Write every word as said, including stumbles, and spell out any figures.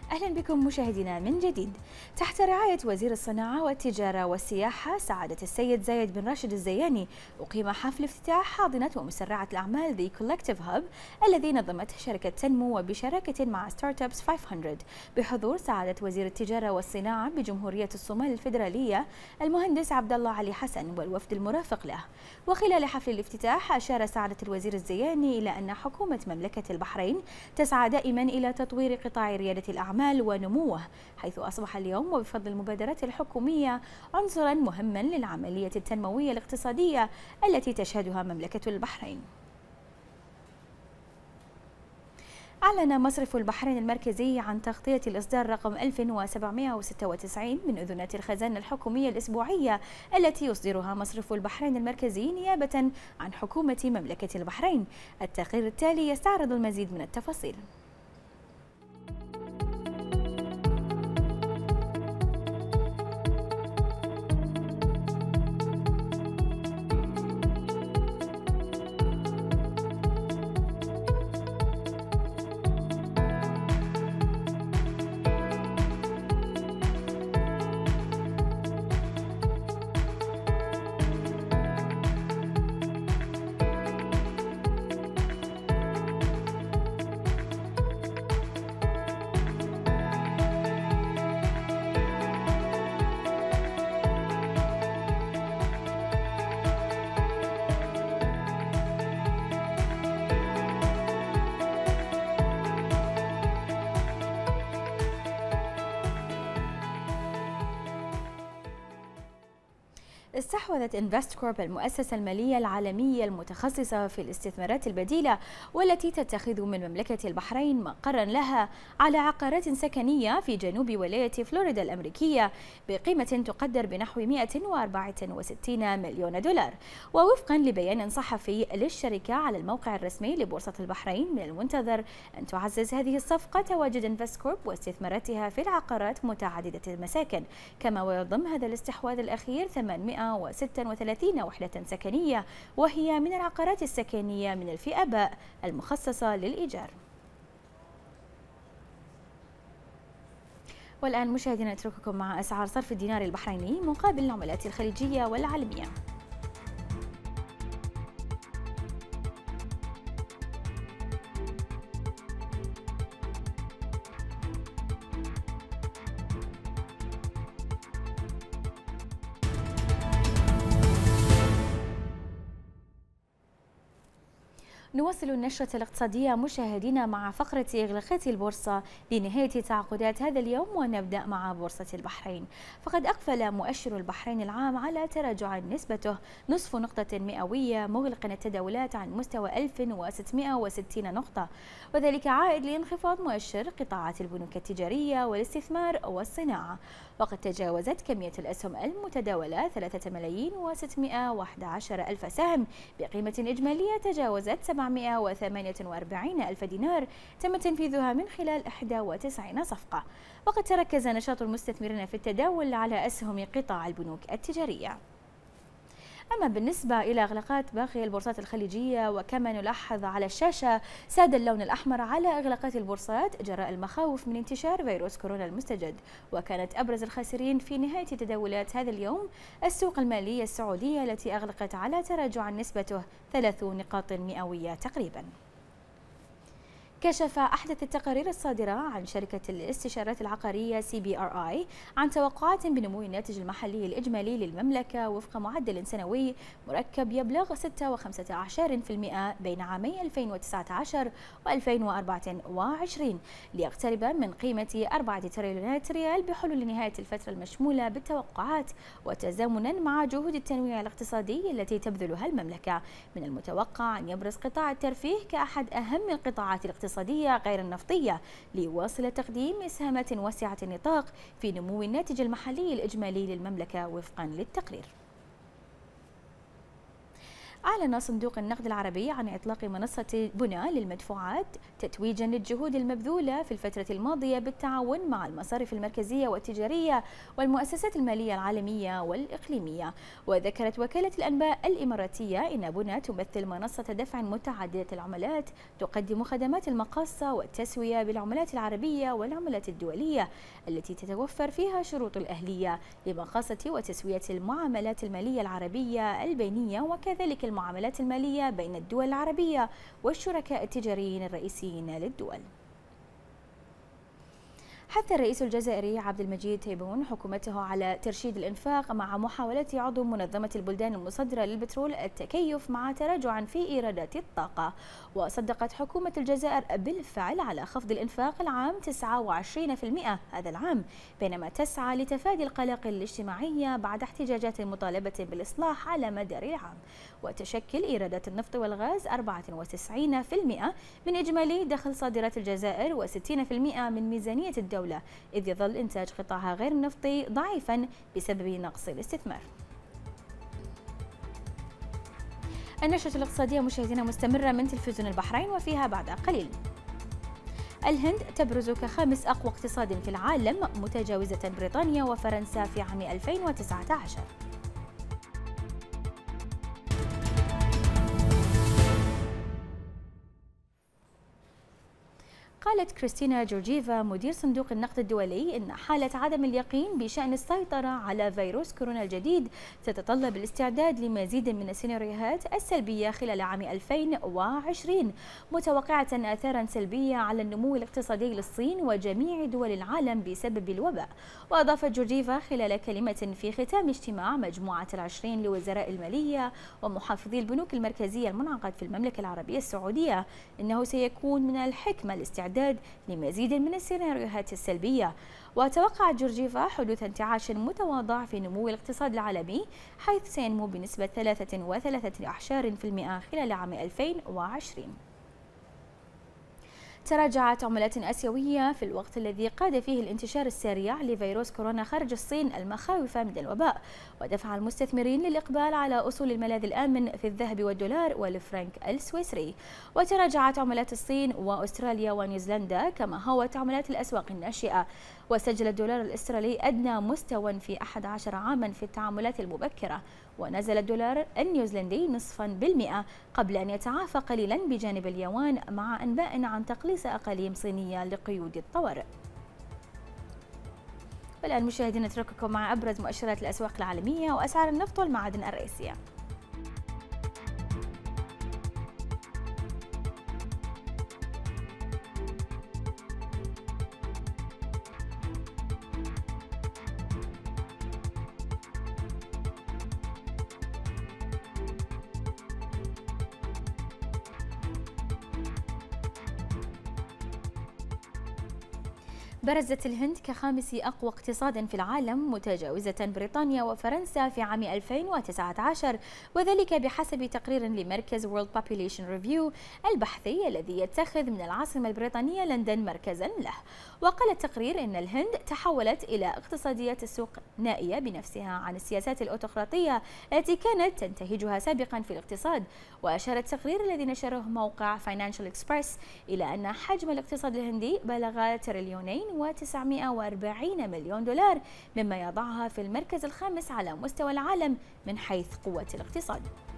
أهلا بكم مشاهدينا من جديد. تحت رعاية وزير الصناعة والتجارة والسياحة سعادة السيد زايد بن راشد الزياني أقيم حفل افتتاح حاضنة ومسرعة الأعمال The Collective Hub الذي نظمته شركة تنمو وبشراكة مع ستارت ابس خمسمئة بحضور سعادة وزير التجارة والصناعة بجمهورية الصومال الفيدرالية المهندس عبد الله علي حسن والوفد المرافق له. وخلال حفل الافتتاح أشار سعادة الوزير الزياني إلى أن حكومة مملكة البحرين تسعى دائما إلى تطوير قطاع ريادة الأعمال ونموه، حيث أصبح اليوم وبفضل المبادرات الحكومية عنصرا مهما للعملية التنموية الاقتصادية التي تشهدها مملكة البحرين. أعلن مصرف البحرين المركزي عن تغطية الإصدار رقم ألف وسبعمئة وستة وتسعين من أذونات الخزانة الحكومية الأسبوعية التي يصدرها مصرف البحرين المركزي نيابة عن حكومة مملكة البحرين. التقرير التالي يستعرض المزيد من التفاصيل. استحوذت انفستكورب المؤسسة المالية العالمية المتخصصة في الاستثمارات البديلة والتي تتخذ من مملكة البحرين مقرا لها على عقارات سكنية في جنوب ولاية فلوريدا الأمريكية بقيمة تقدر بنحو مئة وأربعة وستين مليون دولار. ووفقا لبيان صحفي للشركة على الموقع الرسمي لبورصة البحرين، من المنتظر أن تعزز هذه الصفقة تواجد انفستكورب واستثماراتها في العقارات متعددة المساكن، كما ويضم هذا الاستحواذ الأخير ثمانمئة وستة وثلاثين وحدة سكنية، وهي من العقارات السكنية من الفئة باء المخصصة للإيجار. والآن مشاهدينا نترككم مع أسعار صرف الدينار البحريني مقابل العملات الخليجية والعالمية. نواصل النشرة الاقتصادية مشاهدينا مع فقرة إغلاقات البورصة لنهاية تعاقدات هذا اليوم، ونبدأ مع بورصة البحرين. فقد أقفل مؤشر البحرين العام على تراجع نسبته نصف نقطة مئوية، مغلقا التداولات عن مستوى ألف وستمئة وستين نقطة، وذلك عائد لانخفاض مؤشر قطاعات البنوك التجارية والاستثمار والصناعة. وقد تجاوزت كمية الأسهم المتداولة ثلاثة ملايين وستمئة وأحد عشر ألف سهم بقيمة إجمالية تجاوزت سبعمئة وثمانية وأربعين ألف دينار تم تنفيذها من خلال إحدى وتسعين صفقة. وقد تركز نشاط المستثمرين في التداول على أسهم قطاع البنوك التجارية. أما بالنسبة إلى إغلاقات باقي البورصات الخليجية، وكما نلاحظ على الشاشة ساد اللون الأحمر على إغلاقات البورصات جراء المخاوف من انتشار فيروس كورونا المستجد. وكانت أبرز الخاسرين في نهاية تداولات هذا اليوم السوق المالية السعودية التي أغلقت على تراجع نسبته ثلاث نقاط مئوية تقريبا. كشف أحدث التقارير الصادرة عن شركة الاستشارات العقارية سي بي آر آي عن توقعات بنمو الناتج المحلي الإجمالي للمملكة وفق معدل سنوي مركب يبلغ ستة وخمسة عشر بالمئة بين عامي ألفين وتسعة عشر وألفين وأربعة وعشرين، ليقترب من قيمة أربعة تريليونات ريال بحلول نهاية الفترة المشمولة بالتوقعات، وتزامنا مع جهود التنويع الاقتصادي التي تبذلها المملكة. من المتوقع أن يبرز قطاع الترفيه كأحد أهم القطاعات الاقتصادية غير النفطية ليواصل تقديم إسهامات واسعة النطاق في نمو الناتج المحلي الإجمالي للمملكة وفقا للتقرير. أعلن صندوق النقد العربي عن إطلاق منصة بناء للمدفوعات تتويجا للجهود المبذولة في الفترة الماضية بالتعاون مع المصارف المركزية والتجارية والمؤسسات المالية العالمية والإقليمية. وذكرت وكالة الأنباء الإماراتية إن بناء تمثل منصة دفع متعددة العملات تقدم خدمات المقاصة والتسوية بالعملات العربية والعملات الدولية التي تتوفر فيها شروط الأهلية لمقاصة وتسوية المعاملات المالية العربية البينية وكذلك المعاملات المالية بين الدول العربية والشركاء التجاريين الرئيسيين للدول. حث الرئيس الجزائري عبد المجيد تيبون حكومته على ترشيد الإنفاق مع محاولة عضو منظمة البلدان المصدرة للبترول التكيف مع تراجع في إيرادات الطاقة. وصدقت حكومة الجزائر بالفعل على خفض الإنفاق العام تسعة وعشرين بالمئة هذا العام، بينما تسعى لتفادي القلاقل الاجتماعية بعد احتجاجات مطالبة بالإصلاح على مدار العام. وتشكل إيرادات النفط والغاز أربعة وتسعين بالمئة من إجمالي دخل صادرات الجزائر وستين بالمئة من ميزانية الدولة، إذ يظل إنتاج قطاعها غير النفطي ضعيفا بسبب نقص الاستثمار. النشرة الاقتصادية مشاهدينا مستمرة من تلفزيون البحرين وفيها بعد قليل. الهند تبرز كخامس أقوى اقتصاد في العالم متجاوزة بريطانيا وفرنسا في عام ألفين وتسعة عشر. قالت كريستينا جورجيفا مدير صندوق النقد الدولي إن حالة عدم اليقين بشأن السيطرة على فيروس كورونا الجديد تتطلب الاستعداد لمزيد من السيناريوهات السلبية خلال عام ألفين وعشرين، متوقعة آثارا سلبية على النمو الاقتصادي للصين وجميع دول العالم بسبب الوباء. وأضافت جورجيفا خلال كلمة في ختام اجتماع مجموعة العشرين لوزراء المالية ومحافظي البنوك المركزية المنعقد في المملكة العربية السعودية إنه سيكون من الحكمة الاستعداد لمزيد من السيناريوهات السلبية. وتوقعت جورجيفا حدوث انتعاش متواضع في نمو الاقتصاد العالمي، حيث سينمو بنسبة ثلاثة وثلاثين أعشار في المئة خلال عام ألفين وعشرين. تراجعت عملات آسيوية في الوقت الذي قاد فيه الانتشار السريع لفيروس كورونا خارج الصين المخاوف من الوباء، ودفع المستثمرين للإقبال على أصول الملاذ الآمن في الذهب والدولار والفرنك السويسري. وتراجعت عملات الصين وأستراليا ونيوزيلندا كما هوت عملات الأسواق الناشئة. وسجل الدولار الأسترالي أدنى مستوى في أحد عشر عاما في التعاملات المبكرة، ونزل الدولار النيوزيلندي نصفا بالمئة قبل أن يتعافى قليلا بجانب اليوان مع أنباء عن تقليص أقاليم صينية لقيود الطوارئ. والآن مشاهدينا نترككم مع أبرز مؤشرات الأسواق العالمية وأسعار النفط والمعادن الرئيسية. برزت الهند كخامس أقوى اقتصاد في العالم متجاوزة بريطانيا وفرنسا في عام ألفين وتسعة عشر، وذلك بحسب تقرير لمركز World Population Review البحثي الذي يتخذ من العاصمة البريطانية لندن مركزا له. وقال التقرير إن الهند تحولت إلى اقتصادية السوق نائية بنفسها عن السياسات الأوتقراطية التي كانت تنتهجها سابقا في الاقتصاد. وأشار التقرير الذي نشره موقع Financial Express إلى أن حجم الاقتصاد الهندي بلغ تريليونين وتسعمئة وأربعين مليون دولار، مما يضعها في المركز الخامس على مستوى العالم من حيث قوة الاقتصاد.